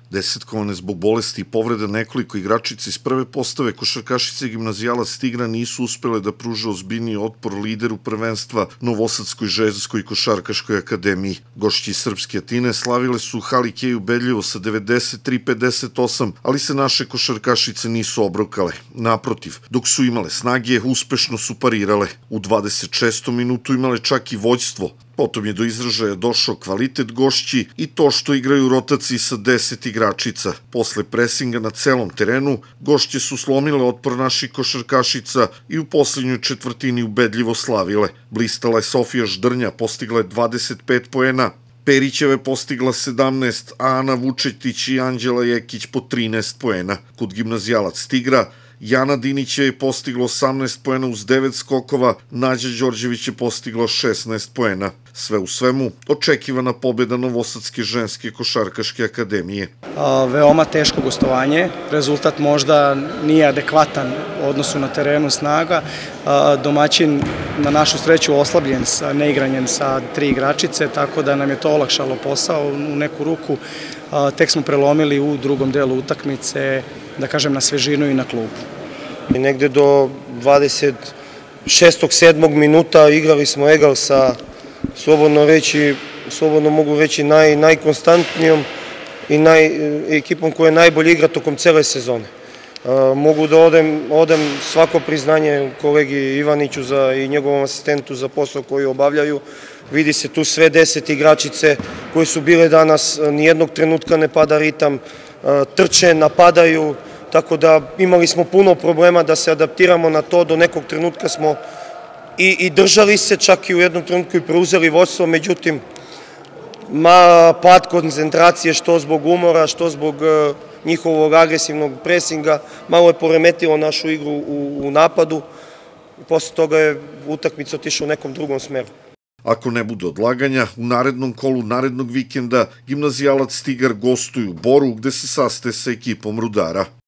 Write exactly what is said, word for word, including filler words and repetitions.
Desetkovane zbog bolesti i povreda nekoliko igračica iz prve postave, košarkašice Gimnazijalac Tigra nisu uspele da pruže ozbiljniji otpor lideru prvenstva Novosadskoj ženskoj košarkaškoj akademiji. Gošći iz Srpske Atine slavile su u hali Kej ubedljivo sa devedeset tri pedeset osam, ali se naše košarkašice nisu obrokale. Naprotiv, dok su imale snage, uspešno su parirale. U dvadeset šestom minutu imale čak i vođstvo. Potom je do izražaja došao kvalitet gošći i to što igraju u rotaciji sa deset igračica. Posle presinga na celom terenu, gošće su slomile otpor naših košarkašica i u poslednjoj četvrtini ubedljivo slavile. Blistala je Sofija Ždrnja, postigla je dvadeset pet poena, Perićeva postigla sedamnaest, a Ana Vučetić i Anđela Jekić po trinaest poena. Kod Gimnazijalac Tigra, Jana Dinić je postigla osamnaest poena uz devet skokova, Nađa Đorđević je postigla šesnaest poena. Sve u svemu, očekivana pobjeda Novosadske ženske košarkaške akademije. Veoma teško gostovanje, rezultat možda nije adekvatan u odnosu na terenu snaga. Domaćin na našu sreću oslabljen sa neigranjem sa tri igračice, tako da nam je to olakšalo posao u neku ruku. Tek smo prelomili u drugom delu utakmice, da kažem, na svežinu i na klubu. I negde do dvadeset šestog sedmog minuta igrali smo egal sa, slobodno reći, slobodno mogu reći, naj, najkonstantnijom i naj, ekipom koja je najbolje igra tokom cele sezone. Uh, mogu da odem, odem svako priznanje kolegi Ivaniću za, i njegovom asistentu za posao koji obavljaju. Vidi se tu sve deset igračice koje su bile danas, nijednog trenutka ne pada ritam, uh, trče, napadaju, tako da imali smo puno problema da se adaptiramo na to, do nekog trenutka smo i, i držali se, čak i u jednom trenutku i preuzeli vodstvo, međutim, ma, pad koncentracije, što zbog umora, što zbog uh, njihovog agresivnog presinga, malo je poremetilo našu igru u, u napadu i posle toga je utakmica otišla u nekom drugom smeru. Ako ne bude odlaganja, u narednom kolu narednog vikenda Gimnazijalac Tigar gostuju u Boru, gde se sastaje sa ekipom Rudara.